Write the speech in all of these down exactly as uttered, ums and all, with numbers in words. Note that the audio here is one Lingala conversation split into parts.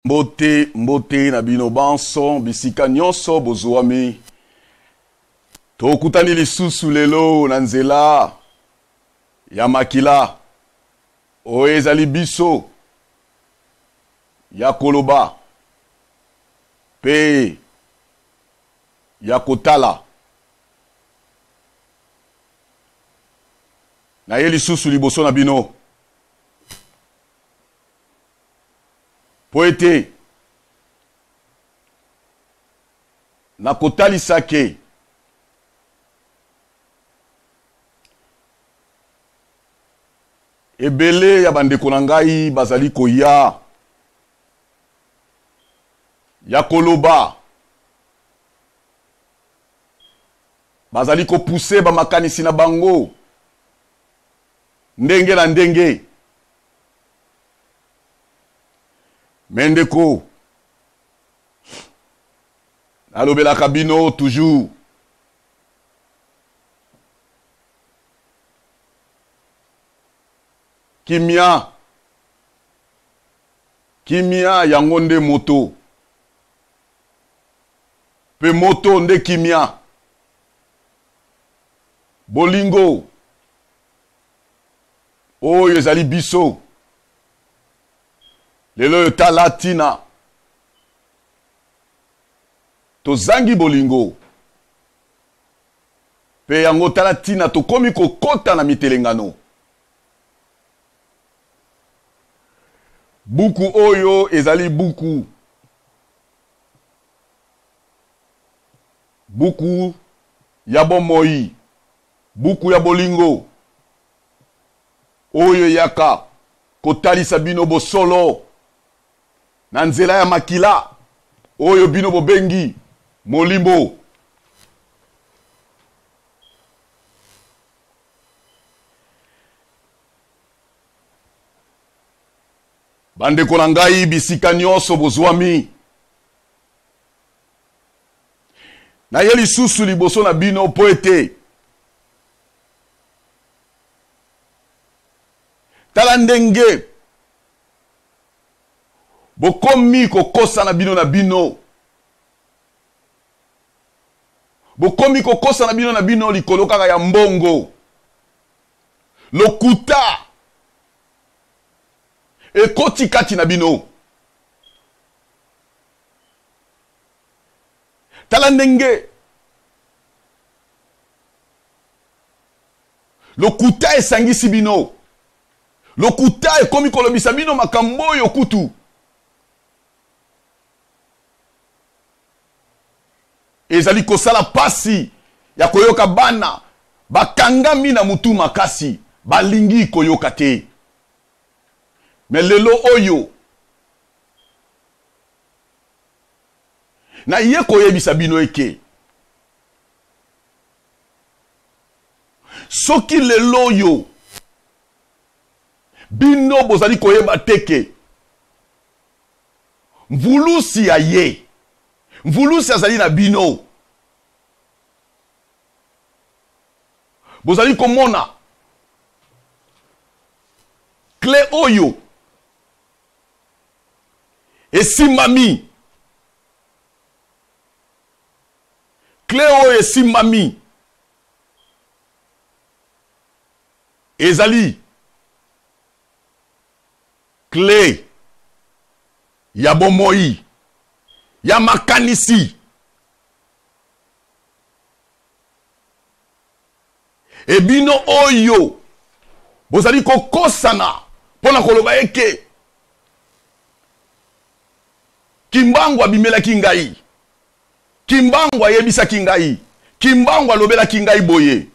Mbote, mbote na bino banso, bisika nyonso bozwami. Tokutani lisusu lelo na nzela ya makila. O ezali biso ya koloba. Pe ya kotala. Na ye lisusu liboso na bino. Poete na kotalisa ke ebele ya bandeko na ngai bazali koya ya koloba bazali ko pousser ba makanisi na bango ndenge na ndenge. Mendeko alobela kabino toujours kimia kimia yango nde moto pe moto nde kimia bolingo oyo ezali biso lelo tala tina tozangi bolingo pe yango tala tina tokomi kokota na mitelengano buku oyo ezali buku buku ya bomoi buku ya bolingo oyo yaka kotalisa bino bosolo na nzela ya makila oyo bino bobengi molimbo. Bandeko na ngai bisika nyonso bozwami na ye lisusu liboso na bino po ete tala ndenge bokomi kokosa na bino na bino bokomi kokosa na bino na bino likolo kaka ya mbongo lokuta ekoti kati na bino. Tala ndenge lokuta esangisi bino lokuta ekomi kolobisa bino makambo oyo kutu ezali kosala pasi ya koyoka bana bakangami na mutu makasi balingi koyoka te. Me lelo oyo na ye koyebisa bino eke soki lelo oyo bino bozali koyeba teke mvulusi ya ye mvulusi azali na bino bozali komona clé oyo esimami clé oyo esimami ezali clé ya bomoi ya makanisi ebino oyo bozali kokosana pona koloba eke kimbangu abimelaki ngai kimbangu ayebisaki ngai kimbangu alobelaki ngai boye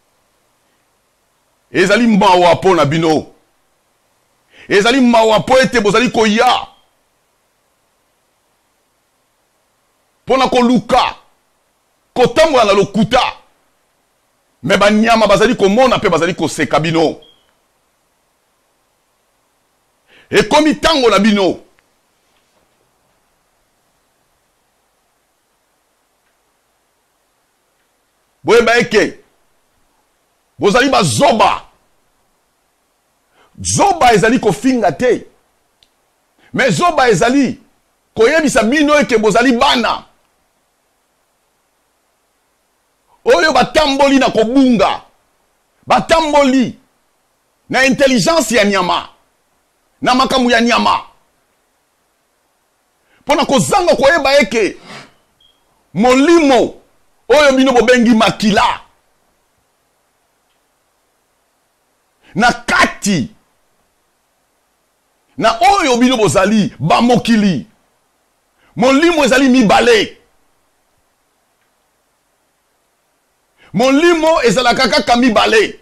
ezali mawa pona bino ezali mawa po ete bozali koya pona koluka kotambola na lokuta me banyama bazali komona pe bazali koseka bino ekomi tango na bino boyeba eke bozali bazoba zoba ezali kofinga te Mais zoba ezali koyebisa bino eke bozali bana oyo batamboli na kobunga, batamboli na intelligence ya nyama, na makamu ya nyama, pona kozanga koyeba eke molimo oyo bino bobengi makila na kati na oyo bino bozali bamokili, molimo ezali mibale. Molimo ezalaka kaka mibale.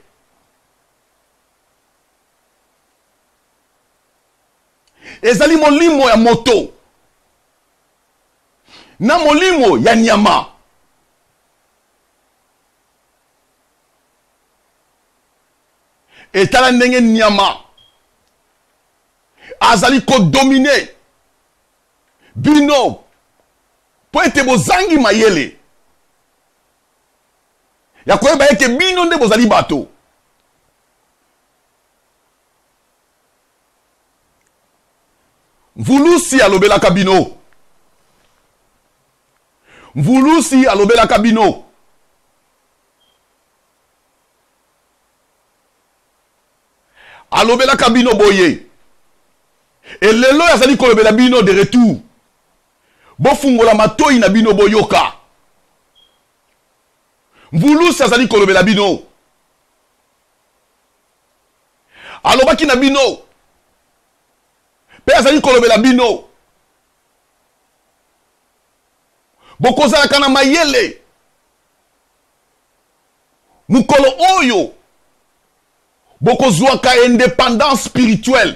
Ezali molimo ya moto na molimo ya nyama. Etala ndenge nyama azali ko dominer bino po ete bozangi mayele ya koyeba eke bino nde bozali bato. Mvulusi alobelaka bino. Mvulusi alobelaka bino. Alobelaka bino boye. Elelo yazali kolobela bino de retour. Bofungola matoi na bino boyoka. Mvulusi azali kolobela bino. Alobaki na bino. Pe azali kolobela bino. Bokozalaka na mayele. Mukolo oyo. Bokozwaka indépendance spirituelle.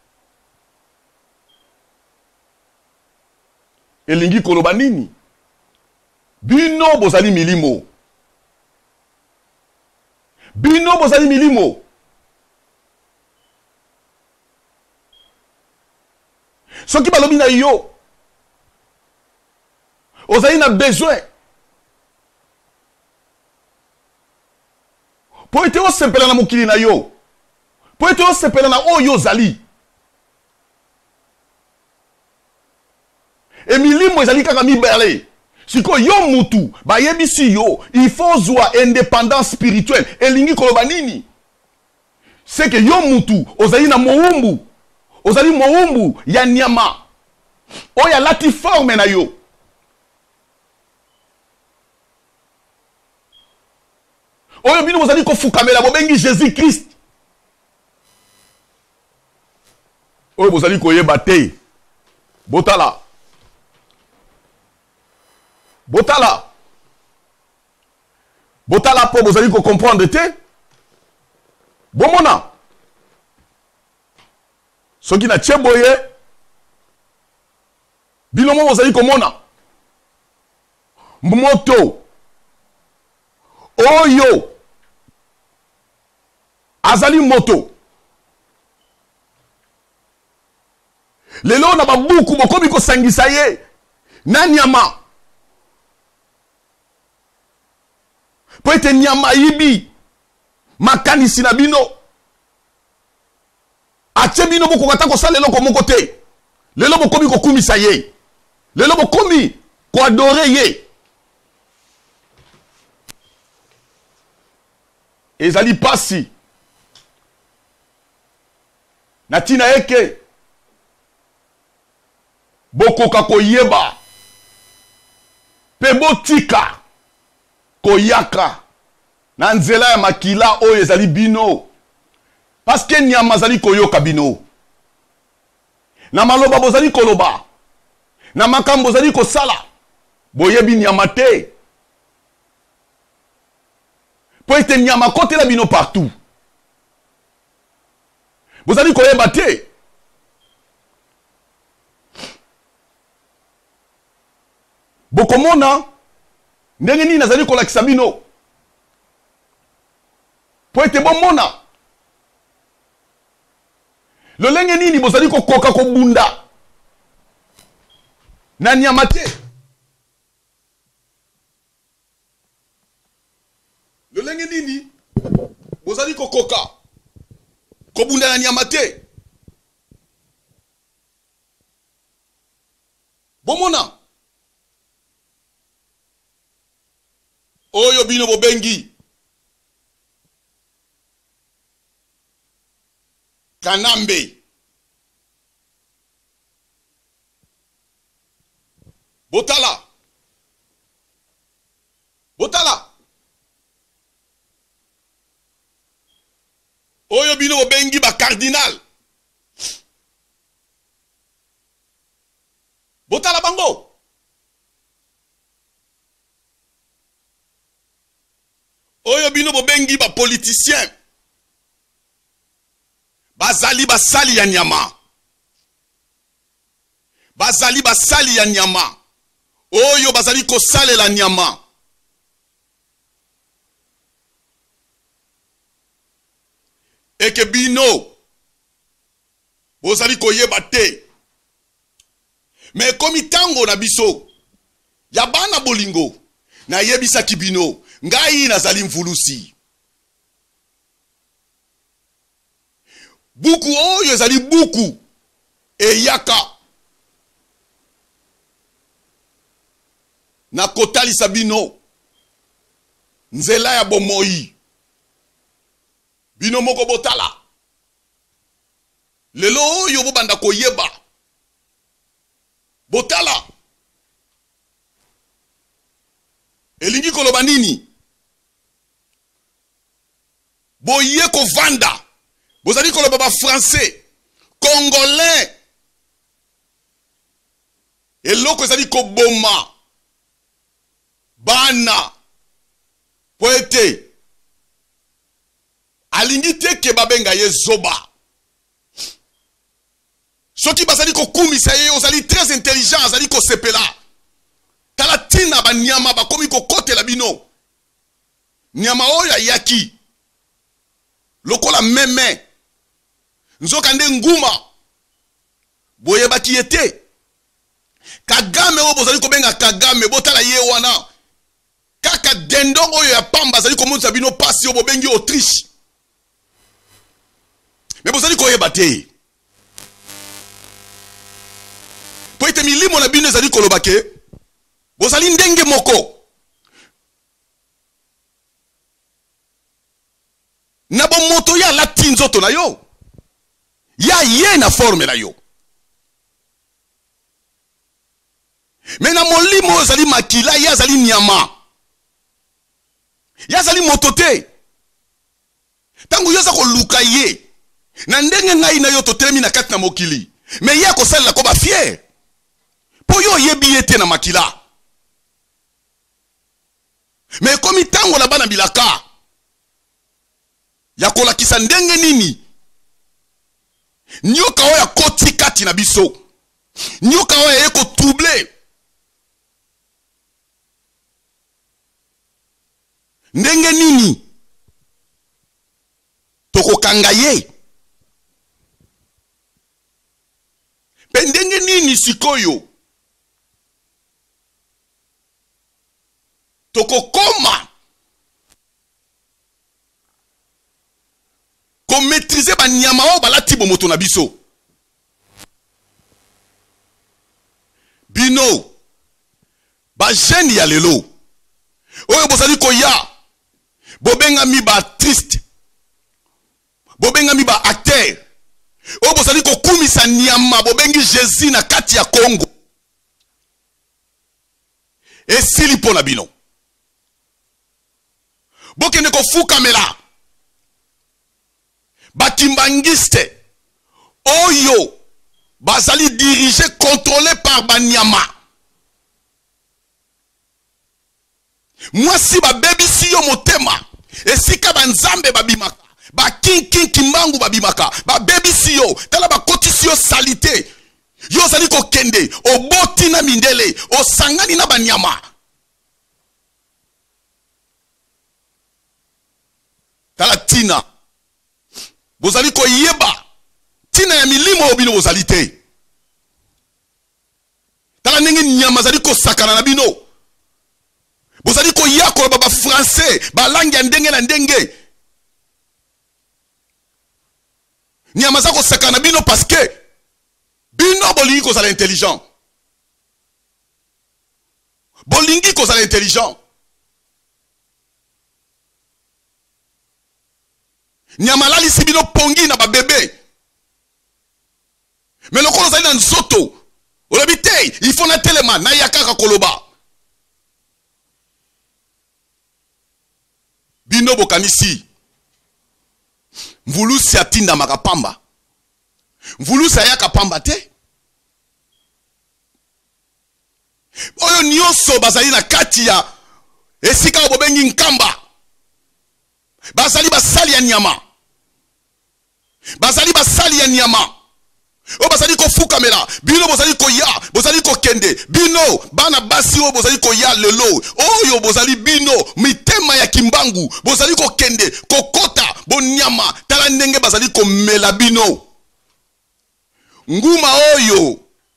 Elingi koloba nini? Bino bozali milimo. Bino bozali milimo. Soki balobi na yo, ozali na besoin po ete osepela na mokili na yo, po ete osepela na oyo ozali. E milimo ezali kaka mibale. Siko yo mutu bayebisi yo il faut zwa indépendance spirituelle. Elingi koloba nini? C'est que yo mutu ozali na moumbu, ozali moumbu ya nyama oya lati forme na yo. Oyo bino ozali kofukamela bobengi Jésus Christ. Oyo bozali koyeba te. Botala. Botala. Botala po bozali ko comprendre te. Bomona. Soki na cheboye. Bilomo bozali komona. Moto. Oyo. Azali moto. Lelo na babuku bokomi ko sangisa ye. Na nyama. Po ete nyama yibi makanisi na bino ache bino boko kata ko sala eloko moko te. Lelo bokomi ko kumisa ye. Lelo bokomi ko adore ye. Ezali pasi natina eke bokoka koyeba pe botika koyaka na nzela ya makila oyo ezali bino, parce que nyama zali koyoka bino, na maloba bozali koloba, na makambo zali kosala boyebi nyama te. Po ete nyama kotela bino partout, bozali koyeba te. Bokomona ndenge nini nazali kolakisa bino po ete bomona lolenge nini bozali kokoka kobunda na nyama te. Lolenge nini bozali kokoka kobunda na nyama te. Bomona. Oyo bino bobengi. Kanambe. Botala. Botala. Oyo bino bobengi ba cardinal. Botala bango. Oyo bino bobengi ba politicien. Bazali basali ya nyama. Bazali basali ya nyama. Oyo bazali kosale la nyama. Eke bino bozali koyeba te. Me komi tango na biso ya bana bolingo na yebisa kibino ngai nazali mvulusi. Buku oyo ezali buku eyaka na kotalisa bino nzela ya bomoi. Bino moko botala. Lelo oyo bobanda koyeba. Botala. Elingi koloba nini? Boye ko vanda. Bozali koloba ba français, congolais. Eloko ezali ko boma. Bana. Poete. Alingi te ke babenga ye zoba. Soki bazali ko kumisa ye, ozali très intelligent, azali ko sepela. Tala tina ba nyama ba komi ko kote la bino. Nyama oya yaki. Lokola meme. Nzoka nde nguma. Boye baki yete. Kagame o bozali ko benga Kagame, botala ye wana. Kaka dendong oyo ya pamba azali ko monza bino pasi o bobengi Autriche. Mais bozali ko yeba te. Po ete milimo na bino ezali kolobake. Bozali ndenge moko. Na bo moto ya lati nzoto na yo. Ya ye na forme na yo. Mais na molimo ezali makila ya ezali nyama. Ya ezali moto te. Tangu yo za ko luka ye. Na ndenge ngai na yo totelemi na kati na mokili. Mais ye ko sala ko ba fier. Po yo yebi ete na makila. Mais komi tango na bana bilaka. Ya kolakisa ndenge nini? Nyoka oya koti kati na biso. Nyoka oya eko trouble. Ndenge nini? Toko kangaye. Pendenge nini sikoyo? Toko koma. Ko maîtriser ba nyama o balati bomoto na biso. Bino. Ba jeune ya lelo. Oyo bozali ko ya. Bobenga mi ba triste. Bobenga mi ba acteur. Oyo bozali ko kumisa nyama bobengi Jésus na kati ya Congo. Esili pona bino. Bokende ko fukamela. Bakimbangiste. Oyo. Bazali dirigé, contrôlé par Banyama. Moi si ba baby si yo motema. Et si ka banzambe babimaka. Ba king king kimbangu babimaka. Ba baby si yo. Tala ba koti si yo salité. Yo zali ko kende. O boti na mindele. O sangani na Banyama. Tala tina. Bozali ko yeba. Tina ya milimo obino bozali te. Tala ndenge nyama zali ko sakana na bino. Bozali ko yako baba français, ba langue ya ndenge na ndenge. Nyama za ko sakana bino parce que bino bolingi ko zala intelligent. bolingi kozala intelligent. Nyama lalisi bino pongi na ba bébé. Mais lokolo zali na nzoto. Olobi te, il faut na telema na yakaka koloba. Bino bokanisi. Mvulusi atinda makapamba. Mvulusi ayaka pamba te. Oyo nyoso bazali na kati ya esika obobengi nkamba. Bazali basali ya nyama. Bazali basali ya nyama. O bazali ko fukamela. Bino bozali ko ya. Bozali ko kende. Bino bana basi o bozali ko ya lelo. Oyo bozali bino mitema ya kimbangu. Bozali ko kende. Kokota bonyama. Tala ndenge bazali ko mela bino. Nguma oyo.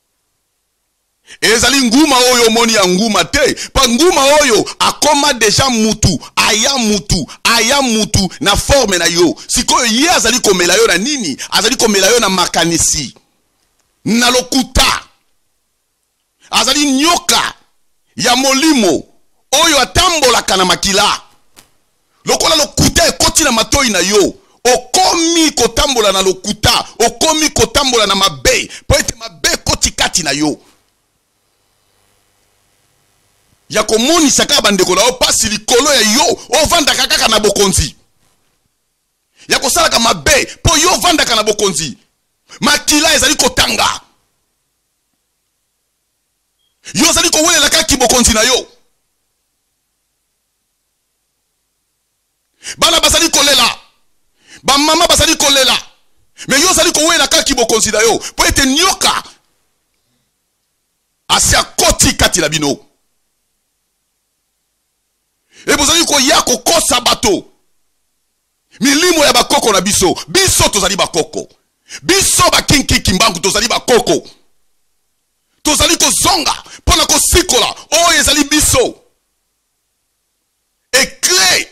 Ezali nguma oyo moni ya nguma te. Pa nguma oyo akoma deja mutu. Aya mutu. Aya mutu na forme na yo. Sikoyo ye azali komela yo na nini? Azali komela yo na makanisi. Na lokuta. Azali nyoka ya molimo. Oyo atambolaka na makila. Lokola lokuta ekoti na matoi na yo. Okomi kotambola na lokuta. Okomi kotambola na mabe. Po ete mabe koti kati na yo. Ya komoni saka bandeko na o pasi likolo ya yo o vanda kaka na bokonzi. Ya kosala ka mabe po yo vanda kana bokonzi. Makila ezali kotanga. Yo zali ko welela kaki bokonzi na yo. Bana basali kolela. Ba mama basali kolela. Mais yo zali ko welela kaki bokonzi na yo. Po ete nyoka asia koti kati la bino. Et vous allez koya kokosa bato. Milimo ya bakoko na biso. Biso tozali bakoko. Biso bakinki kimbangu tozali bakoko. Tozali kozonga. Pona kosikola. Oh ezali biso. Ekle.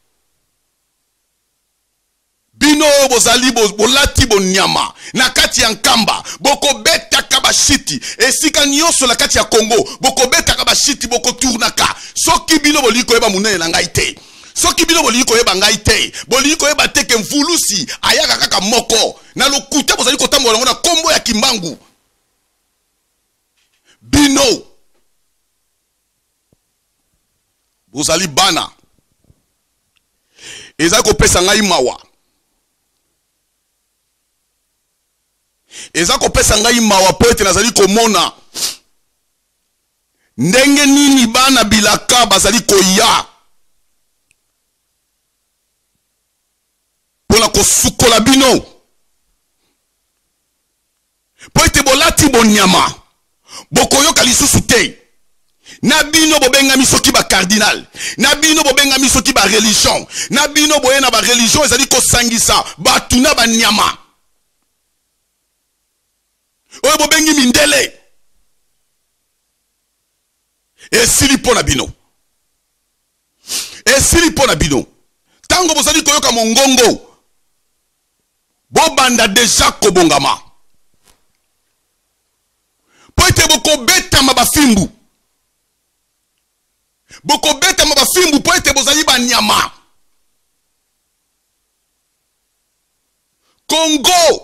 Bino bozali bolati bonyama. Na kati ya nkamba. Boko beta kabashiti. Esika nyoso la kati ya Congo. Boko beta kabashiti. Boko tournaka. Soki bino boliko eba munene na ngai te. Soki bino boliko eba ngai te. Boliko eba teke mfulusi. Ayaka kaka moko. Na lokuta bozali kotambola ngona kombo ya kimbangu. Bino. Bozali bana. Ezali kopesa ngai mawa. Eza kopesa ngai mawa po ete nazali komona ndenge nini bana bilaka bazali koya pona kosukola bino po ete bolati bonyama bokoyoka lisusu te. Na bino bobengami soki ba cardinal, na bino bobengami soki ba religion, na bino boyena ba religion ezali kosangisa batuna ba nyama. Oyo bobengi mindele. Esili pona bino. Esili pona bino. Tango bozali koyoka mongongo. Bobanda deja kobongama. Po ete boko beta mabafimbu. Boko beta mabafimbu po ete bozali banyama. Congo.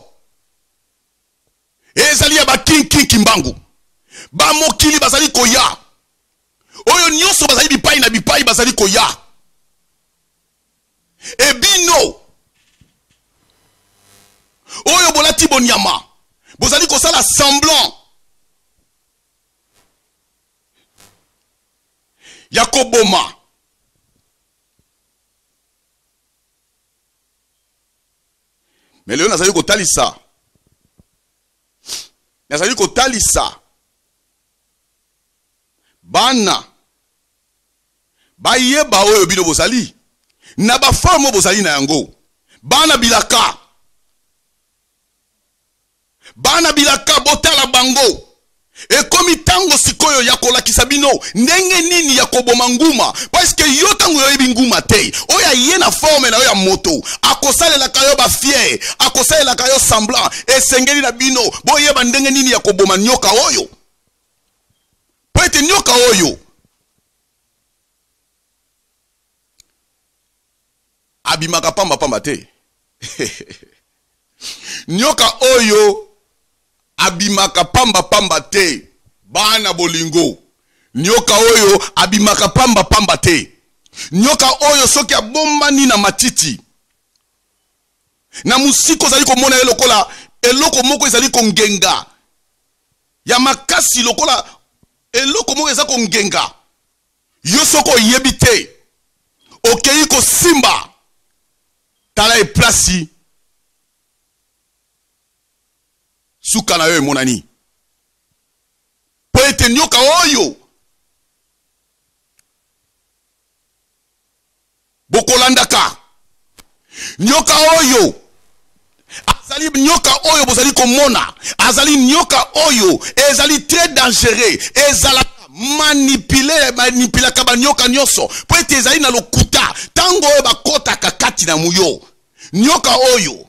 Ezali ya ba kinki kimbangu. Ba mokili bazali koya. Oyo nyoso bazali bipai na bipai bazali koya. Ebino. Oyo bolati bonyama. Bozali kosala semblant. Yakoboma. Mais leo nazali kotalisa. Nazali kotalisa. Bana. Bayeba oyo bino bozali. Na ba forme bozali na yango. Bana bilaka. Bana bilaka botala bango. E komi tango sikoyo ya kolakisa bino ndenge nini ya koboma nguma parce que yo tango yo yebi nguma te oya ye na forme na yo ya moto akosalela kayo ba fier akosalela kayo semblant esengeli na bino boyeba ndenge nini ya koboma nyoka oyo. Poete nyoka oyo abimaka pamba pamba te. Nyoka oyo abimaka pamba pamba te. Bana bolingo. Nyoka oyo abimaka pamba pamba te. Nyoka oyo soki abombani na matiti. Na musiko zali komona elokola eloko moko ezali kongenga. Ya makasi lokola eloko moko ezali kongenga. Yo soko yebite. Okei ko simba. Tala e plasi. Suka na yo monani. Po ete nyoka oyo. Bokolandaka. Nyoka oyo. Azali nyoka oyo bozali komona. Azali nyoka oyo. Ezali très dangereux. Ezala manipule manipula kaba nyoka nyoso. Po ete ezali na lokuta. Tango oyo bakota kakati na muyo. Nyoka oyo.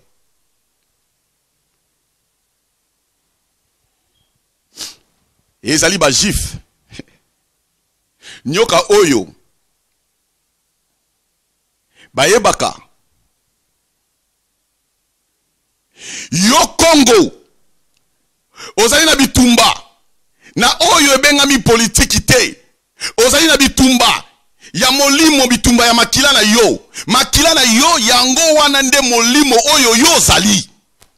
Ezali ba jif. Nyoka oyo. Bayebaka. Yo Congo. Ozali na bitumba. Na oyo ebengami politiki te. Ozali na bitumba. Ya molimo bitumba ya makila na yo. Makila na yo yango wana nde molimo oyo yo zali.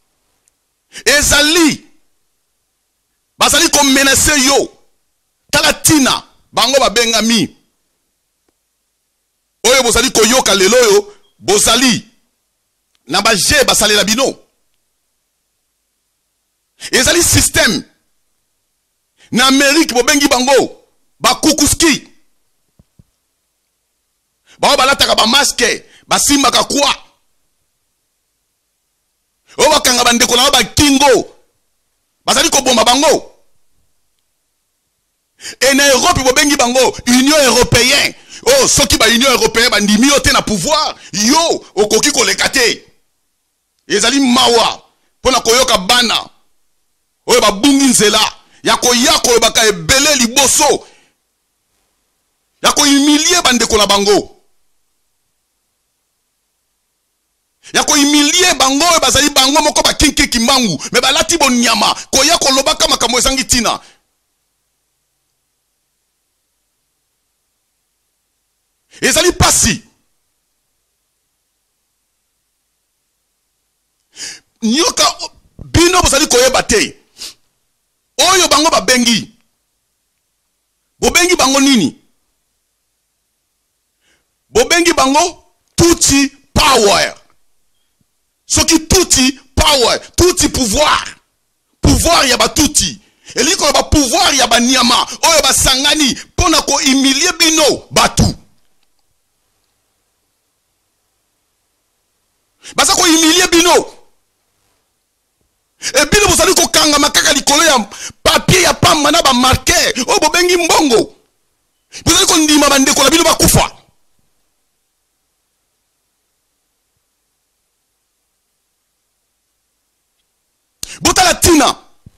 Ezali. Bazali ko menacer yo. Talatina. Bango babengami. Oyo bozali koyoka lelo yo. Bozali. Na baje basale la bino. Ezali système. Na Amérique bobengi bango. Bakukuski. Bao balataka ba masque. Basimba kakwa. O bakanga bandeko na ba kingo. Bazali ko bomba bango. Et na Europe bobengi bango Union européenne. Oh soki ba Union européenne bandimi yo te na pouvoir yo okoki koleka te. Ezali mawa pona koyoka bana oyo babungi nzela ya koya kolobaka ebele liboso ya kohumilie bandeko na bango ya kohumilie bango oyo bazali bango moko bakinki kimbangu me balati bonyama koya kolobaka makambo ezangi tina. Ezali pasi. Nyoka bino bozali koyeba te. Oyo bango babengi. Bobengi bango nini? Bobengi bango tuti power. Soki tuti power, tuti pouvoir. Pouvoir ya ba tuti. Eliko ba pouvoir ya ba nyama. Oyo ba sangani pona ko humilie bino batu. Basa ko humilie bino. E bino bozali ko kanga makaka likolo ya papier ya pamba na ba marquer. O bobengi mbongo. Bozali ko ndima bandeko na bino bakufa. Botala tina.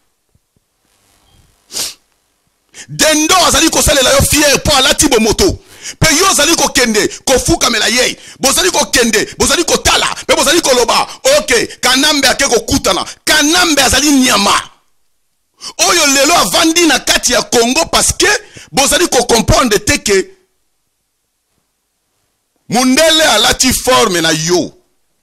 Dendo azali ko salela yo fier po alati bo moto. Pe yo zali ko kende ko fuka mela ye bozali ko kende bozali ko tala pe bozali ko loba okay kanambe ake ko kutana kanambe azali nyama oyo lelo avandi na kati ya Congo parce que bozali ko comprendre teke mundele alati forme na yo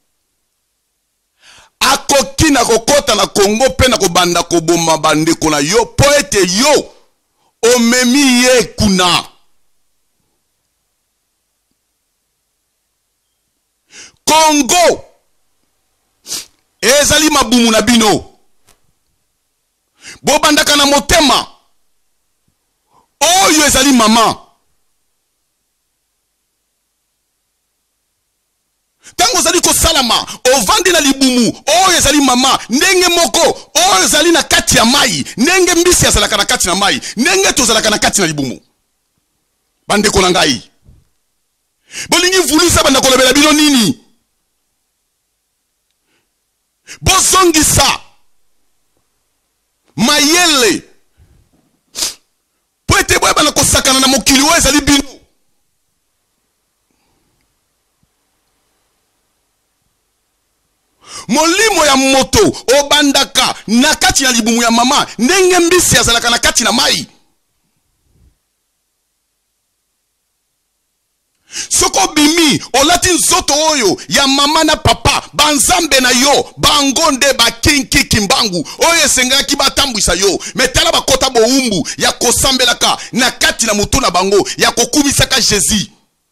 akoki na kokota na Congo pe na ko banda ko bomba bandeko na yo po ete yo omemi ye kuna. Congo ezali mabumu na bino bobandaka na motema oyo ezali mama tango zali ko salama ovandi na libumu oyo ezali mama ndenge moko oyo ezali na kati ya mai ndenge mbisi azalaka na kati na mai ndenge tozalaka na kati na libumu bandeko na ngai bolingi vulisa banda kolobela bino nini bozongisa mayele po ete boye bana kosakana na mokili oyo ezali bino molimo ya moto obandaka na kati na libumu ya mama ndenge mbisi azalaka na kati na mai. Soko bimi olati nzoto oyo ya mama na papa banzambe na yo bangonde ba kinki kimbangu oyo esengaki batambwisa yo metala bakota boumbu ya kosambelaka na kati na mutu na bango ya kokumisaka Jésus.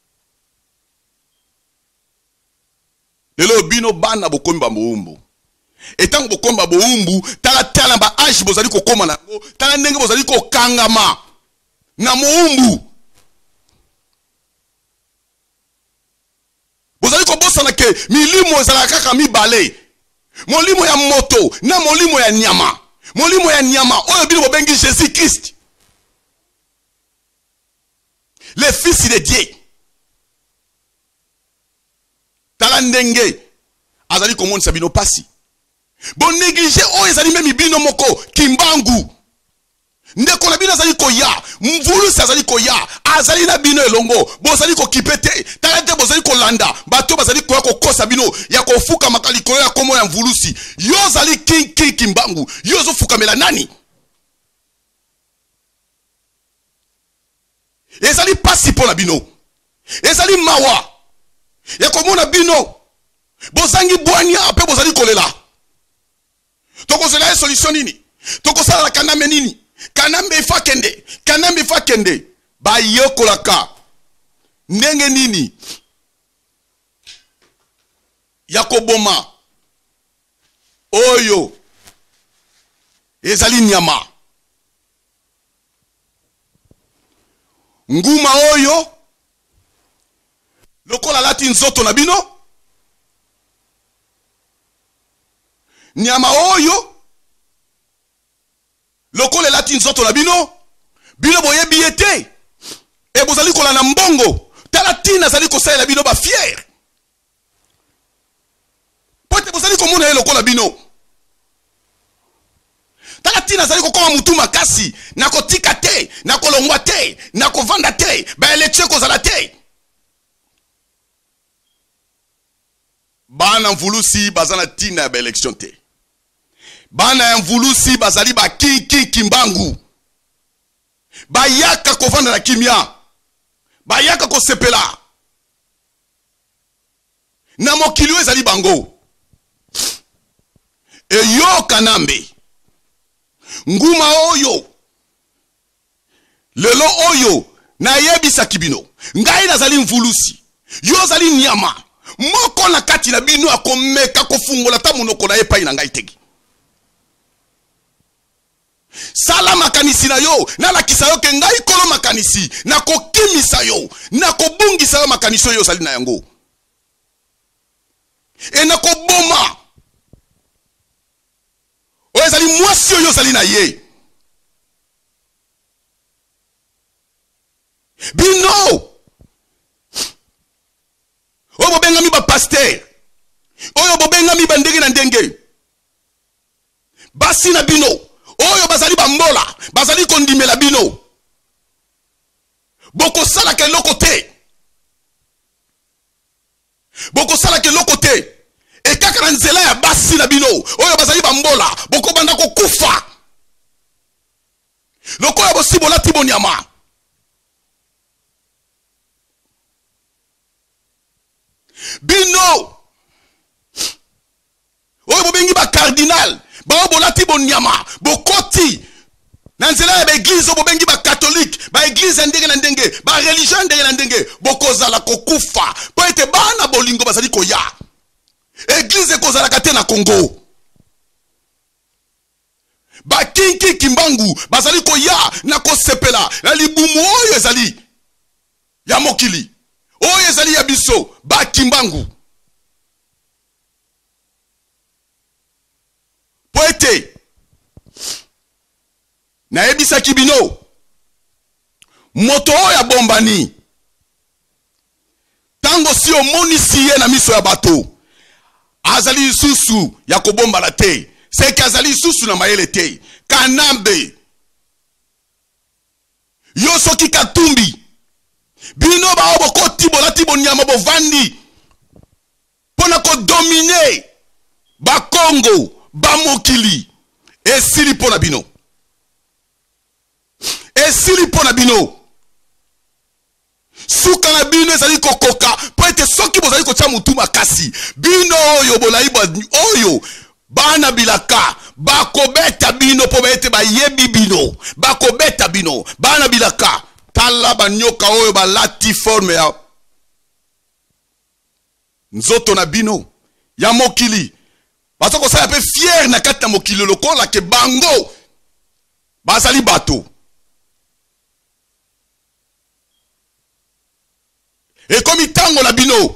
Lelo bino bana bokomi ba boumbu etango bokomi ba boumbu tala tala ba age bozali kokoma na ngo tala ndenge bozali kokangama na moumbu. Bozali kobosana ke milimo ezala kaka mibale. Molimo ya moto na molimo ya nyama. Molimo ya nyama oyo bino bobengi Jésus Christ, le fils de Dieu. Tala ndenge azali komonisa bino pasi. Bon négligé oyo ezali memi bino moko kimbangu. Ndeko na bino azali koya, mvulusi azali koya, azali na bino elongo, bozali ko kipete, talente bozali ko landa, bato bazali koya ko kosa bino, ya kofuka makalikolo ya komo ya mvulusi, yo zali king king kimbangu, yo zo fuka mela nani? Ezali pasi po na bino, ezali mawa, ya komo na bino, bozangi bwanya ape bozali kolela. Toko zela solution nini? Toko sala la kaname nini? Kanambe ifa kende, kanambe ifa kende, ba yokolaka, ndenge nini, yakoboma, oyo, ezali nyama, nguma oyo, lokola lati nzoto na bino, nyama oyo, lokole lati nzoto na bino bino boye biete e bozali kola na mbongo tala tina zali kosalela bino ba fier pote bozali komona lokola bino tala tina zali kokoma mutu makasi na kotika te na kolongwa te na kovanda te ba election kozala te. Bana mvulusi bazana tina ya ba election te. Bana ya mvulusi bazali ba kinki kimbangu. Bayaka kovanda na kimia. Bayaka kosepela. Na mokili ezali bango. E yo kanambe. Nguma oyo. Lelo oyo na yebisa kibino. Ngai nazali mvulusi. Yo zali nyama. Moko na kati na bino akomeka kofungola ta monoko na epai na ngai tegi. Sala makanisi na yo na lakisa yo ke ngai kolo makanisi na kokimisa yo na kobungisa yo makanisi yo sali na yango e na koboma o ezali mwasi yo sali na ye bino o bobenga mi ba pasteur oyo bobenga mi ba ndenge na ndenge basi na bino oyo bazali bambola bazali kondimela bino boko sala ke lokote boko sala ke lokote e kaka na nzela ya basi na bino oyo bazali bambola boko banda ko kufa lokola bosibola tibonyama bino oyo bobengi ba cardinal ba bolati bonyama bokoti na nzela ya ba église bobengi ba catholique ba église ndenge na ndenge ba religion ndenge na ndenge bokozala kokufa po ete bana bolingo bazali koya église kozala kate na Congo ba kinki kimbangu bazali koya na kosepela na libumu oyo ezali ya mokili oyo ezali ya biso ba kimbangu poete na ebisa kibino moto oya bombani tango si omonisi ye na miso ya bato azali susu ya kobomba la te seke azali susu na mayele te kanambe yo soki katumbi bino ba oboko tibo la tibo nyama bovandi pona ko dominer ba Congo, ba mokili, et sili pona bino. Et sili pona bino. Souka na bino ezali kokoka, po ete soki bozali kotia mutu makasi. Bino oyo bolai oyo, bana bilaka, bakobeta bino po ete ba yebi bino, bakobeta bino, bana bilaka, tala banyoka oyo balati forme ya nzoto na bino, ya mokili. Baso ko sa pe fier na kati na mokili lokola ke bango bazali bato. Et comme tango na bino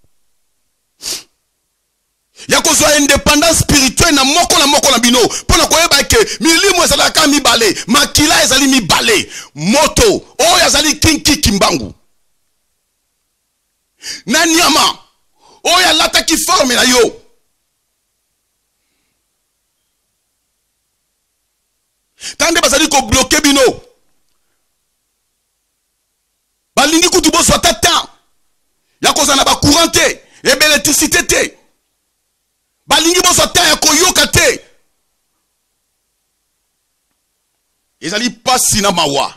ya kozwa indépendance spirituelle na moko na moko na bino pona koyeba ke milimo ezalaka mibale, makila ezali mibale, moto oyo ezali kinki kimbangu na nyama oyo alataki forme na yo. Tande bazali ko bloquer bino, balingi kutu bo soit tata ya kozana ba courant te, e électricité te, balingi bo soit ya koyoka te. Ezali pasi na mawa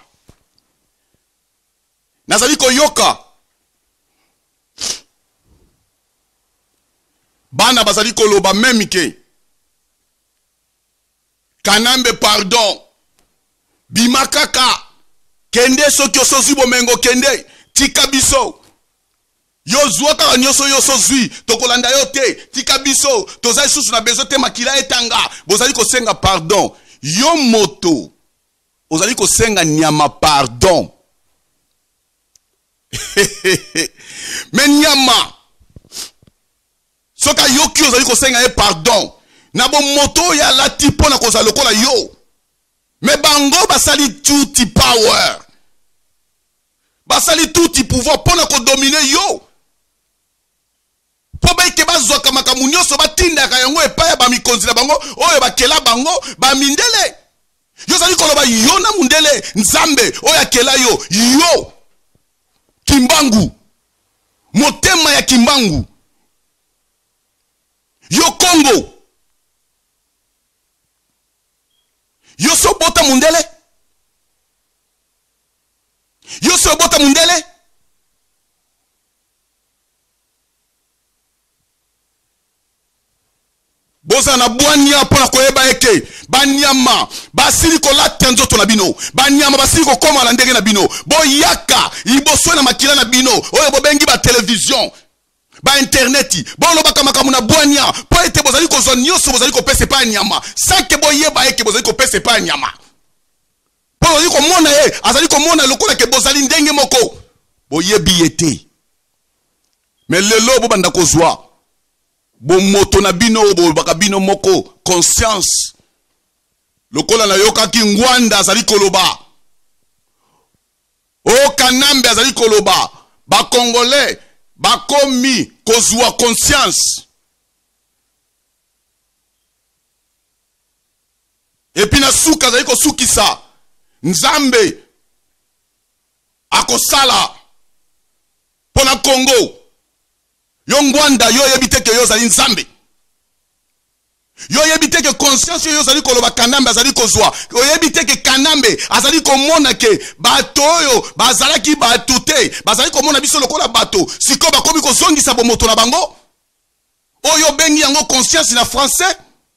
nazali koyoka bana bazali koloba même ke kanambe pardon bimakaka kende soki osozi bomengo kende tika biso yo zwa kaka nyoso yo sozwi tokolanda yo te tika biso tozali susu na bezo te makila etanga bozali kosenga pardon yo moto ozali kosenga nyama pardon. Mais nyama soka yoki ozali kosenga e pardon na bo moto ya lati pona kozala lokola yo. Mais bango basali tuti power, basali tuti pouvoir pona ko dominer yo. Po ba ke bazwaka makamu nyonso batindaka yango epai ba mikonzi na bango oyo bakela bango ba mindele. Yo zali koloba yo na mundele nzambe oyo akela yo yo kimbangu, motema ya kimbangu, yo Congo, yo so bota mundele, yo so bota mundele. Boza na bwania pona koyeba eke banyama basili ko lata nzoto na bino, banyama basili ko koma na ndenge na bino, boyaka iboso na makila na bino oyo bobengi ba television ba interneti bolo baka makamu na bwania po ete bozali ko zo nyoso bozali ko pese pa nyama sake boyeba eke bozali ko pese pa nyama po bozali ko mona e azali ko mona lokola ke bozali ndenge moko boyebi ete. Mais lelo bo banda ko zwa bo moto na bino bo baka bino moko conscience lokola na yoka ki ngwanda azali koloba o kanambe azali koloba ba congolais bakomi kozwa conscience. Et puis na suka azali ko sukisa nzambe akosala pona Congo. Yo ngwanda yo yebite ke yo zali nzambe, yo yebite ke conscience yo zali koloba kanambe azali kozwa, yo yebite ke kanambe azali komona ke bato yo bazalaki bato te, bazali komona biso lokola bato siko bakomi kozongisa bomoto na bango oyo bengi yango conscience na français.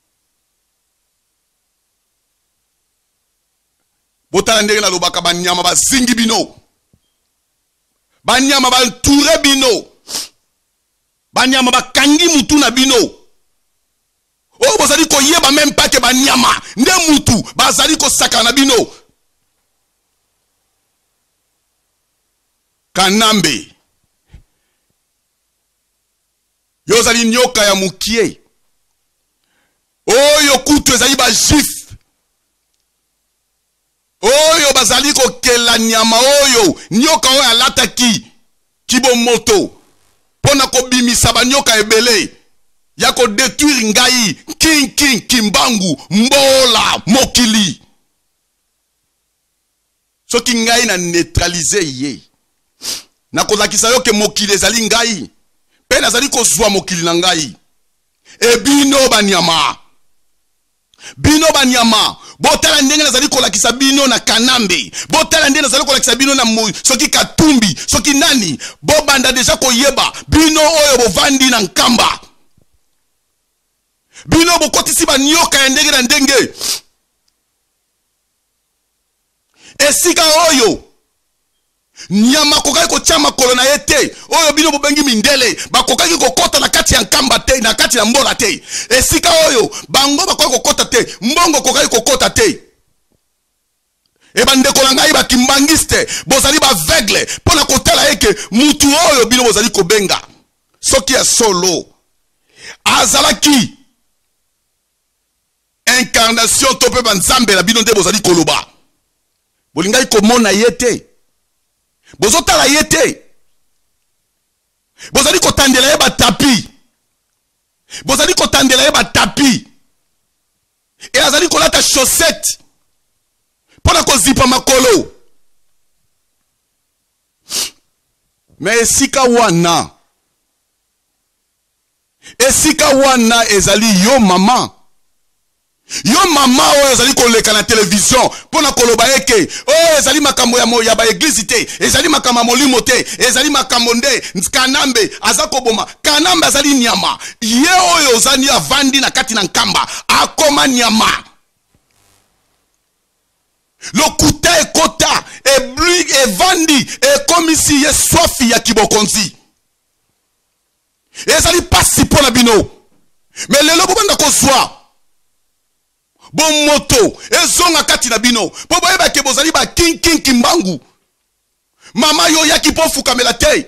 Botala ndenge na lobaka banyama bazingi bino, banyama banture bino, banyama bakangi mutu na bino. O bozali ko yeba même pas ke banyama nde mutu bazali ko saka na bino. Kanambe yo zali nyoka ya mukie oyo kutu ezali ba jif oyo bazali ko kela nyama oyo nyoka oyo alataki kibo moto pona ko bimisa banyoka ebele ya ko détruire ngai king king kimbangu mbola mokili soki ngai na neutraliser ye na kozakisa yo ke mokili ezali ngai pe nazali kozwa mokili na ngai e bino banyama bino banyama botala ndenge nazali kolakisa bino na Kanambe, botala ndenge nazali kolakisa bino na soki Katumbi, soki nani, bobanda deja koyeba bino oyo bovandi na nkamba, bino bokotisi banyoka ya ndenge na ndenge. Esika oyo nyama kokaki kotia makolo na ye te, oyo bino bobengi mindele bakokaki kokota na kati ya nkamba te, na kati ya mbola te. Esika oyo bango bakoki kokota te, mbongo kokaki kokota te. E bandeko na ngai bakimbangiste bozali bavegle pona kotala eke mutu oyo bino bozali kobenga soki ya solo azalaki incarnation to pe banzambe na bino nde bozali koloba. Bolingai komona yete, bozotala yete, bozali kotandela ye batapi, bozali kotandela ye batapi, e azali kolata chaussette pona kozipa makolo. Mais esika wana, esika wana ezali yo mama, yo mama oyo ezali koleka na television pona koloba eke oyo ezali makambo ya moya ba eglise te, ezali makambo ya molimo te, ezali makambo nde Kanambe aza koboma. Kanambe azali nyama, ye oyo ozani avandi na kati na nkamba akoma nyama. Lokuta ekota ebli evandi ekomisi ye sofi ya kibokonzi, ezali pasi pona bino. Mais lelo bobanda kozwa bon moto ezonga kati na bino po boyeba ke bozali ba king king kimbangu. Mama yo yaki po fukamela te,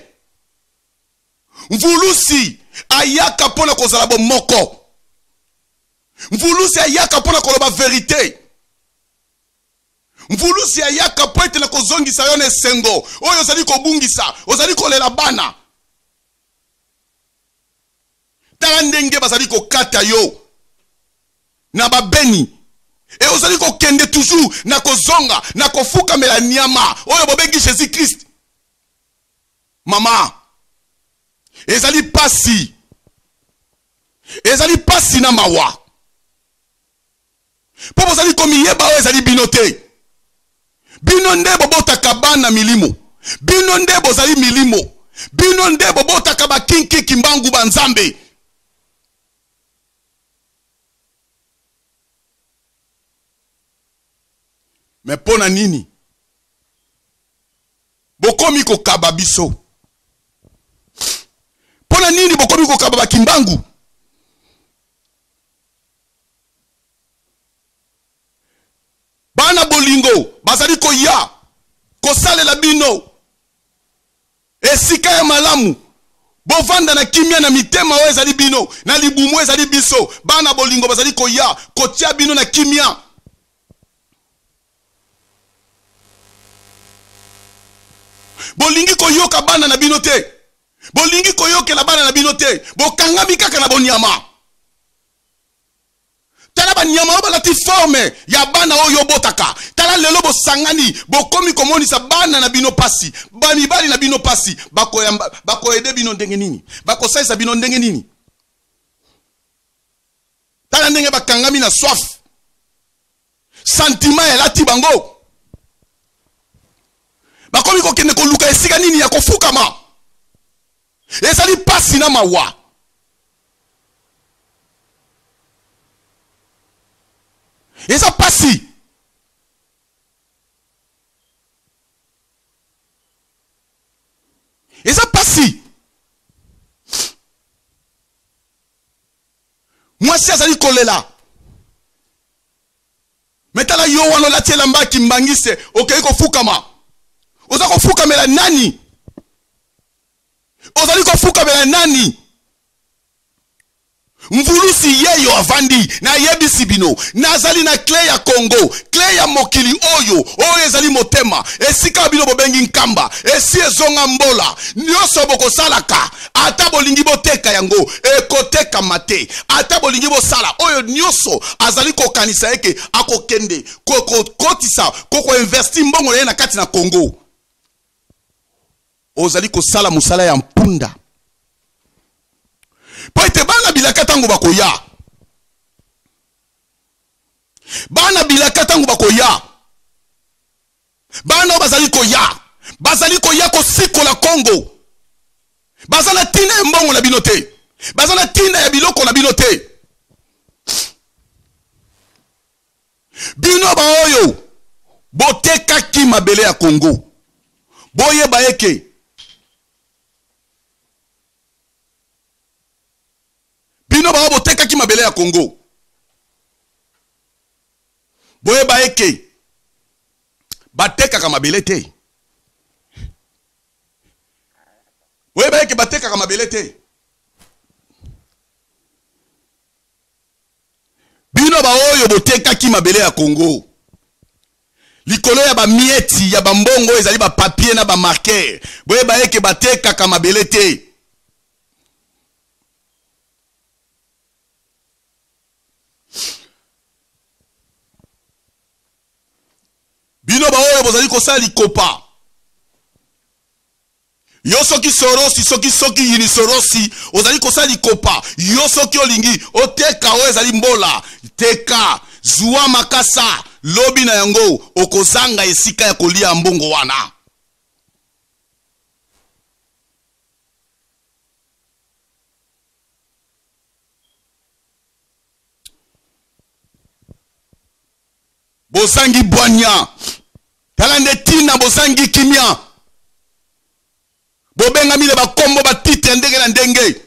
mvulusi ayaka pona kozala bo moko, mvulusi ayaka pona koloba verite, mvulusi ayaka po ete na kozongisa yo na esengo oyo ozali kobungisa, ozali kolela bana. Tala ndenge bazali kokata yo na babeni, e ozali kokende toujours na kozonga na kofuka mela nyama oyo bobengi Jésus Christ. Mama, ezali pasi, ezali pasi na mawa po bozali komiyeba oyo ezali bino te. Bino nde bobotaka bana milimo, bino nde bozali milimo, bino nde bobotaka bakinki kimbangu banzambe. Mais pona nini bokomi kokaba biso? Pona nini bokomi kokaba bakimbangu? Bana bolingo bazali koya kosalela bino esika ya malamu, bovanda na kimia na mitema oyo ezali bino, na libumu ezali biso. Bana bolingo bazali koya kotia bino na kimia. Bolingi koyoka bana na bino te, bolingi koyokela bana na bino te, bokangami kaka na bonyama. Tala banyama balati forme ya bana oyo botaka. Tala lelo bosangani bokomi komonisa bana na bino pasi, bamibali na bino pasi. Bako bako ede bino ndenge nini, bako saisa bino ndenge nini. Tala ndenge bakangami na soif, sentiment elati bango. Bakomi kokende koluka esika nini ya kofukama. Ezali pasi na mawa. Eza pasi. Eza pasi. Mwasi azali kolela. Metala yo wano la tiela mbaki mbangise okei kofukama. Oza kofukamela nani? Ozali kofukamela nani? Mvulusi yeyo avandi na yebisi bino nazali na kle ya Congo, kle ya mokili oyo oyo ezali motema esika bino bobengi nkamba, esi ezonga mbola nyoso boko salaka ata bolingi boteka yango ekoteka mate, ata bolingi bo sala oyo nyoso azali kokanisa eke akokende koko kotisa koko investi mbongo na kati na Congo. Ozali ko sala musala ya mpunda. Po ete bana bilaka tango bakoya. Bana bilaka tango bakoya. Bana bazali koya. Bazali koya ko siko la Congo. Bazala tina ya mbongo na binote. Bazala tina ya biloko na binote. Bino ba oyo boteka ki mabele ya Congo. Boye baeke. Bino ba boteka ki mabele ya Congo. Boye baeke. Bateka ka mabele te. Boye baeke bateka ka mabele te. Bino ba oyo boteka ki mabele ya Congo. Likolo ya ba mieti ya ba mbongo ezali ba papier na ba marqueur. Boye ba eke bateka ka mabele te. Bino ba oyo bozali kosala likopa. Yo soki sorosi soki soki yini sorosi ozali kosala likopa. Yo soki olingi oteka oyo ezali mbola teka zuwa makasa lobi na yango okozanga esika ya kolia mbongo wana. Bosangi boanya talande tina bosangi kimia bobenga mile ba kombo ba titre ndenge na ndenge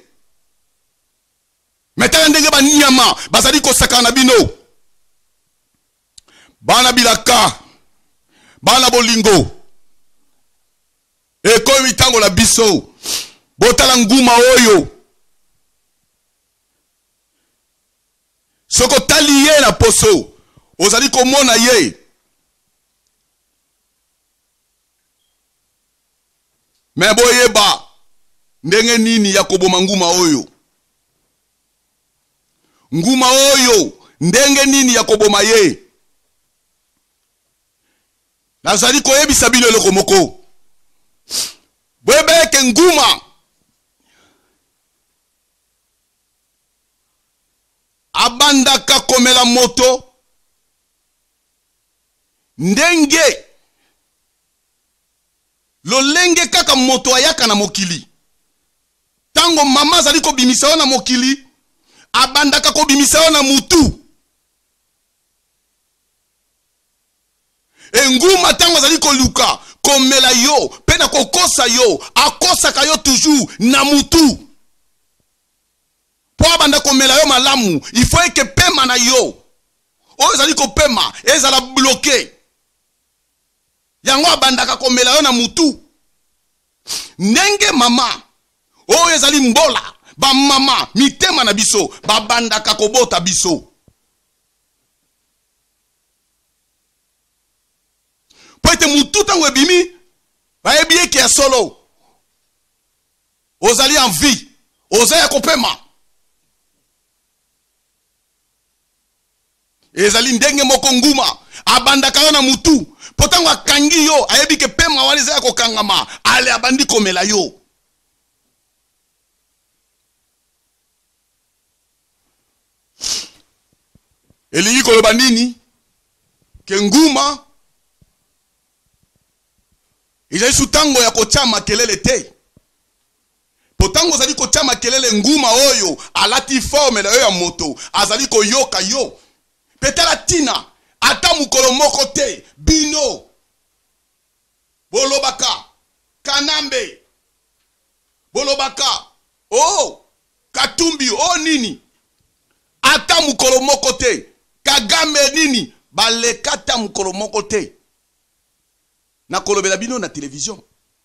metala ndenge ba nyama bazali ko sakana bino bana bilaka bana bolingo eko mitango la biso botala nguma oyo soko taliye na poso ozali komona ye me boyeba ndenge nini ya koboma nguma oyo nguma oyo ndenge nini ya koboma ye nazali koyebisa bino eloko moko boyebeke nguma abandaka komela moto ndenge lolenge kaka moto ayaka na mokili tango mama zali ko bimisa na mokili abandaka ko bimisa na mutu enguma tango zali ko luka komela yo pena kokosa yo akosa yo toujours na mutu po abanda komela yo malamu il faut que pema na yo o zali ko pema ezala bloqué yango abandaka komela yo na mutu ndenge mama oyo ezali mbola ba mama mitema na biso babandaka kobota biso po ete mutu tango ebimi bayebi eke ya solo ozali en vie ozali ya kopema ezali ndenge moko nguma abandaka yo na mutu potango akangi yo ayebi ke pema wali za kokangama ale abandi komela yo elingi koloba nini ke nguma ezali sutango ya kotia makelele te potango azali kotia makelele nguma oyo alati forme na yo ya moto azali koyoka yo petala tina ata mukolo moko te bino bolobaka kanambe bolobaka oh katumbi oh nini ata mukolo moko te Kagame nini balekata mukolo moko te na kolobela bino na television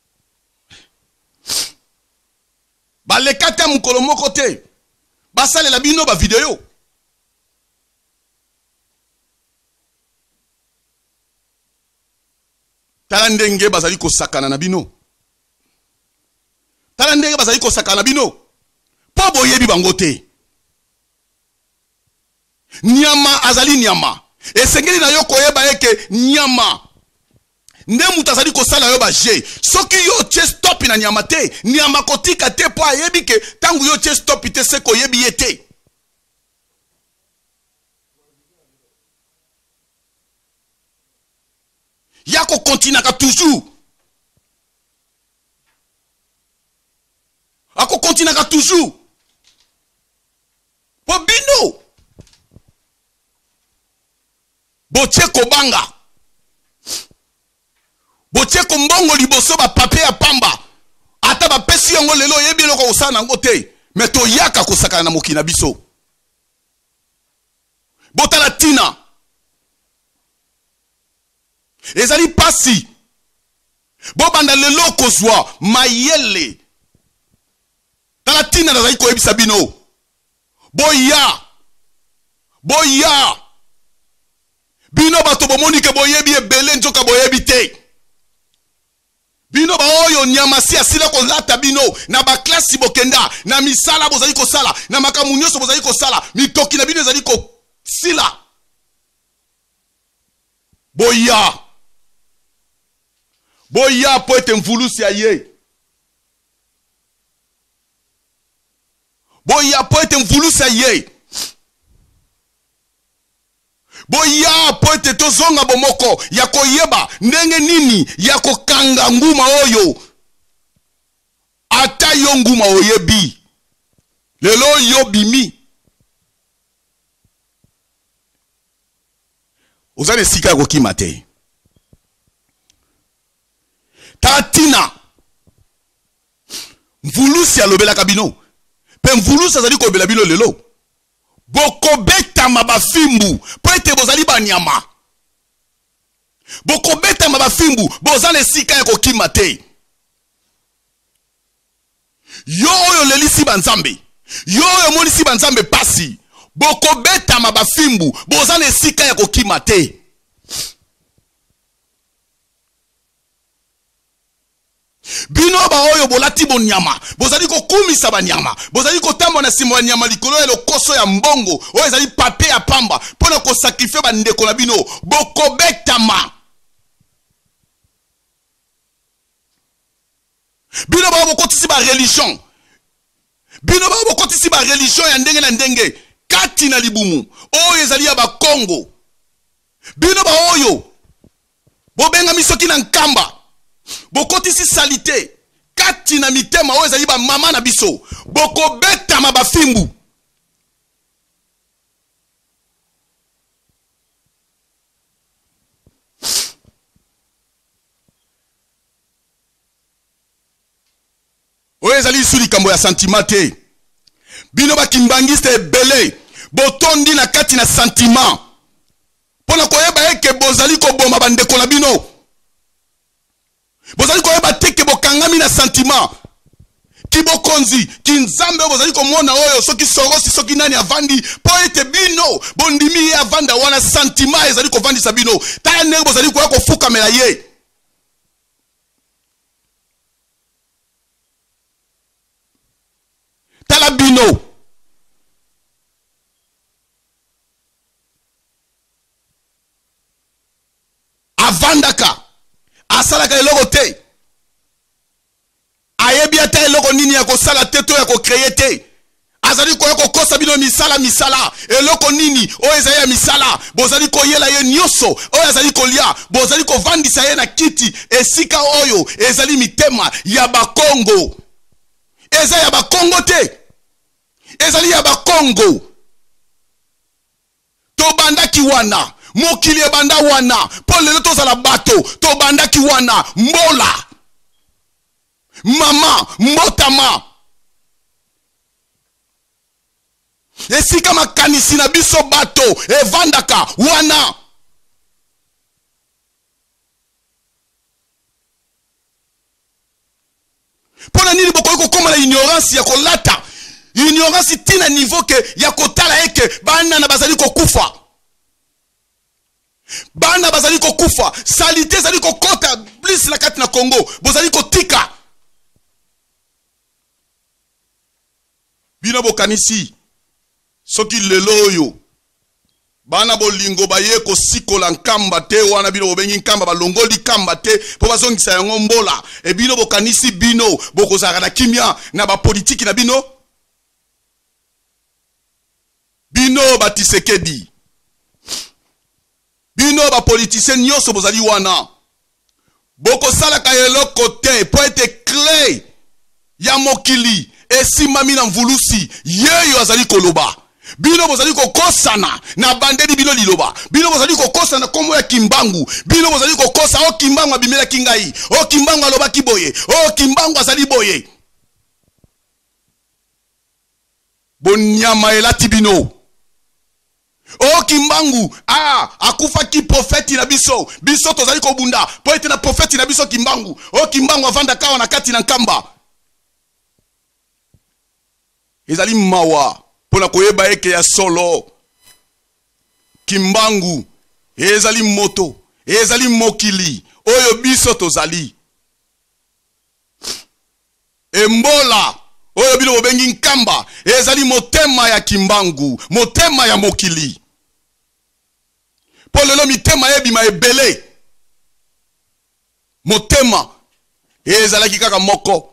balekata mukolo moko te basalela bino ba video tala ndenge bazali kosakana na bino tala ndenge bazali kosakana bino po boyebi bango te nyama azali nyama esengeli na yo koyeba eke nyama nde mutu azali kosala yo baje soki yo tie stop na nyama te nyama kotika te po ayebi ke tangu yo tie stop te se koyebi ye te. Yako kontinaka toujours ako kontinaka toujours po bino botie kobanga botie kombongo liboso ba pape ya pamba ata ba pesi yango lelo yebi loko kosala nango te me to yaka kosaka na mokina biso botala tina ezali pasi bobanda lelo kozwa mayele tala tina nazali koyebisa bino boya boya bino bato bomoni ke boyebi ebele nzoka boyebi te bino ba oyo nyamasi asila kolata bino na ba klasi bokenda na misala bozali kosala na makamu nyonso bozali kosala mitoki na bino ezali kosila boya boya po ete mvulusi ya ye boya po ete mvulusi ya ye boya po ete tozonga bomoko ya koyeba ndenge nini ya kokanga nguma oyo ata yo nguma oyebi lelo yo bimi ozane sika ya kokima te tatina mvulusi alobelaka bino pe mvulusi azali kobela bino lelo bokobetama bafimbu po ete bozali banyama bokobetama bafimbu bozala esika ya kokima te yo oyo lelisi banzambe yo oyo monisi banzambe pasi bokobetama bafimbu bozala esika ya kokima te bino ba oyo bolati bonyama bozali kokumisa banyama bozali kotambo na simo banyama likolo ya lokoso ya mbongo oyo ezali pape ya pamba pona ko sacrifier bandeko na bino bokobetama bino ba bokotisi ba religion bino ba bokotisi ba religion ya ndenge na ndenge kati na libumu oyo ezali ya ba Kongo bino ba oyo bobenga misoki na nkamba bokotisi salite kati na mitema oyo ezali ba mama na biso bokobetama bafimbu oyo ezali isu likambo ya sentiment te bino bakimbangiste ebele botondi na kati na sentiment pona koyeba eke bozali koboma bandeko na bino bozali koyeba teke bokangami na sentiment kibokonzi kinzambe bozali komona oyo soki sorosi soki nani avandi po ete bino bondimi ye avanda wana sentiment ezali kovandisa bino tala ndenge bozali koya kofukamela ye tala bino avandaka asalaka eloko te ayebi ata eloko nini ya kosala te to ya kokreye te azali koya kokosa bino misala misala eloko nini oyo ezali ya misala bozali koyela ye nyonso oyo azali kolia bozali kovandisa ye na kiti esika oyo ezali mitema ya bakongo eza ya bakongo te ezali ya bakongo tobandaki wana mokili ebanda wana po lelo tozala bato tobandaki wana mbola mama mbotama esika makanisi na biso bato evandaka wana pona nini bokoki kokoma na ignorance ya kolata ignorance tina niveau ke ya kotala eke bana na bazali kokufa bana bazali kokufa salite zali kokota plus na kati na Congo bozali kotika bino bokanisi soki lelo yo bana bolingo baye ko sikola nkamba te wana bino bobengi nkamba balongoli kamba te po bazongisa yango mbola e bino bokanisi bino bokozaka na kimia na ba politique na bino bino ba Tshisekedi bino ba politicien nyonso bozali wana bokosala ka eloko te po ete clé ya mokili esimami na mvulusi yeyo azali koloba bino bozali kokosana na bandeli bino liloba bino bozali kokosana komo ya Kimbangu bino bozali kokosa o Kimbangu abimela kingai o Kimbangu aloba kiboye o Kimbangu azali boye bonyama elati bino o Kimbangu ah akufa ki profeti na biso biso tozali kobunda po ete na profeti na biso Kimbangu o Kimbangu avanda kawa na kati na nkamba ezali mawa pona koyeba eke ya solo Kimbangu ezali moto ezali mokili oyo biso tozali embola oyo bino bobengi nkamba ezali motema ya Kimbangu motema ya mokili po lelo mitema ebima ebele motema ezalaki kaka moko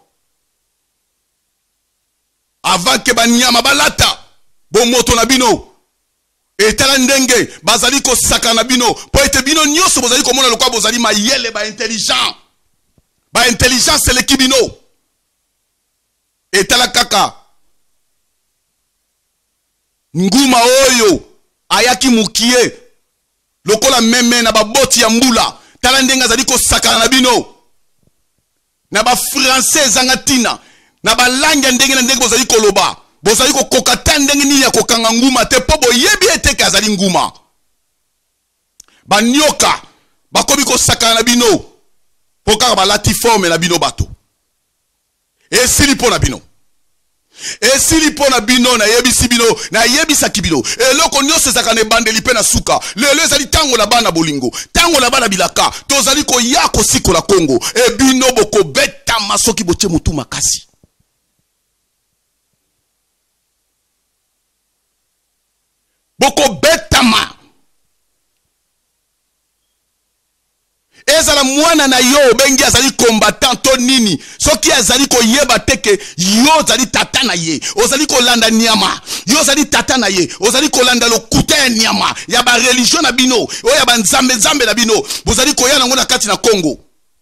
avant que banyama balata bo moto na bino etala ndenge bazali ko saka na bino po ete bino nyonso bozali komona lokwa bozali mayele ba intelligent ba intelligence le kibino etala kaka nguma oyo ayaki mukie lokola meme na baboti ya mbula tala ndenge azali ko saka na bino na ba français zangatina na balanga ndenge na ndenge bozali koloba bozali kokokata ndenge nini ya kokanga nguma te po boyebi ete kazali nguma banyoka bakobi kosakana na bino po kaka balati forme na bino bato esili po na bino esili po na bino na yebisi bino na yebisaki bino eloko nyonso ezaka na ebandeli pe na suka lelo ezali tango na bana bolingo tango na bana bilaka tozali koya kosikola Kongo ebino bokobeta masoki botie mutu makasi boko betama ezala mwana na yo bengi azali combattant to nini soki azali ko yeba teke yo zali tata na ye ozali ko landa nyama yo zali tata na ye ozali ko landa lokuta ya nyama ya ba religion na bino o ya ba nzambe nzambe na bino bozali ko yana ngona kati na Kongo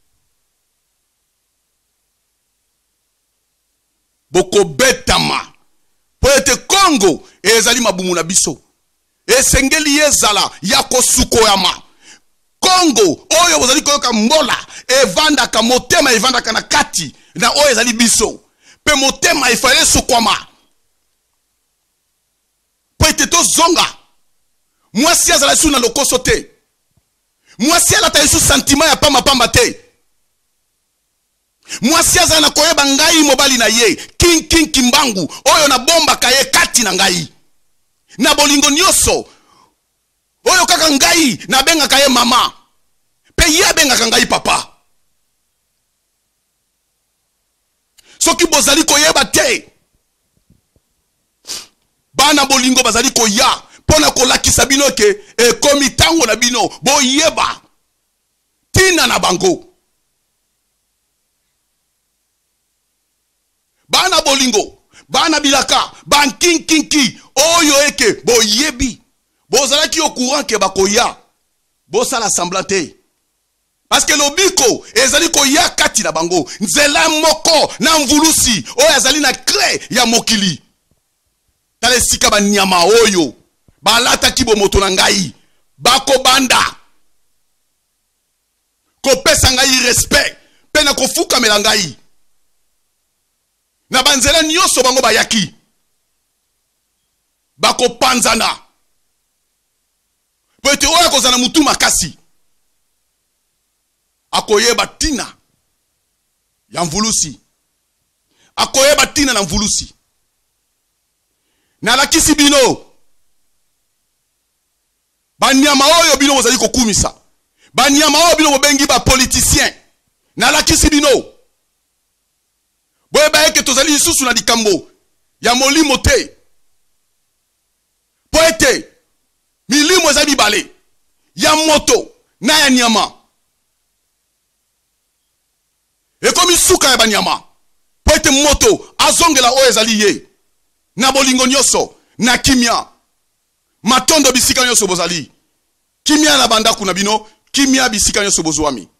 boko betama po ete Kongo ezali mabumu na biso esengeli yezala ya kosukoyama Kongo oyo bozali koyoka mbola evanda ka motema evanda kana kati na oyo ezali biso pe motema ifale sukwama po ete to zonga mwasi azala su na lokoso te mwasi alata yesu sentiment ya pamba pamba te mwasi azala na koyeba ngai mobali na ye king king Kimbangu oyo na bomba kaye kati na ngai na bolingo nyoso oyo kaka ngai na benga kaye mama pe ye benga ngai papa soki bozali koyeba te bana bolingo bazali koya pona kolakisa bino ke ekomi tango na bino boyeba tina na bango bana bolingo bana bilaka bankinkinki oyo eke boyebi bozalaki au courant ke bakoya bosala semblant te parce que lobiko ezali koya kati na bango nzela moko na mvulusi oyo azali na clé ya mokili tale sika banyama oyo balata kibo moto na ngai bako banda kopesa ngai respect pe na kofuka mela ngai na banzela nyonso bango bayaki bako panzana po ete oyo kozana mutu makasi akoyeba tina ya mvulusi akoyeba tina na mvulusi na lakisi bino banyama oyo bino bozali kokumisa banyama oyo bino bobengi ba politicien na lakisi bino boyeba eke tozali lisusu na likambo ya molimo te po ete milimo eza bibale ya moto na ya nyama ekomi suka ya banyama po ete moto azongela oyo ezali ye na bolingo nyonso na kimia matondo bisika nyonso bozali kimia na bandaku na bino kimia bisika nyonso bozwami